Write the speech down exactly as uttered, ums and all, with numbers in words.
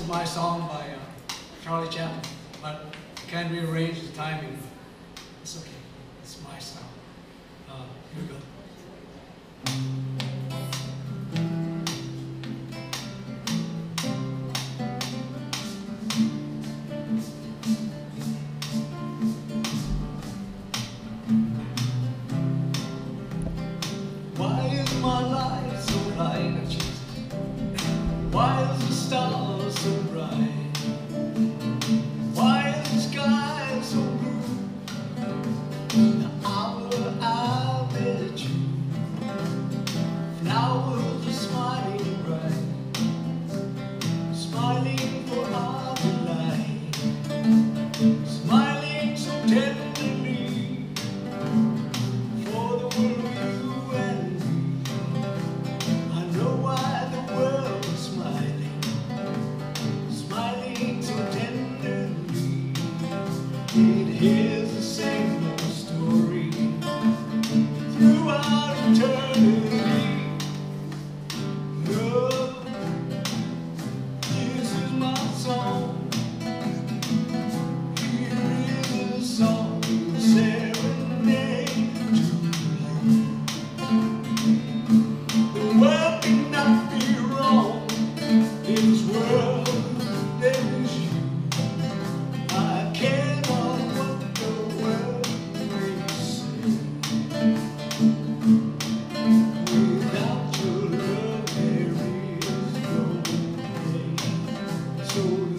my song by uh, Charlie Chaplin, but can't rearrange the timing. It's okay. It's my style. Uh, here we go. Why is my life so light, Jesus? Why is the stars so bright? Why is the sky so blue? The hour I met you, flowers are smiling bright, smiling for our delight, smiling so tenderly for the world you and me. I know why the world is smiling, smiling so tenderly. It is the same old story throughout eternity. Love, this is my song. Here is a song, a serenade to you. The world cannot be wrong. In this world there is you. I care not what the world may say. Without your love there is no day. So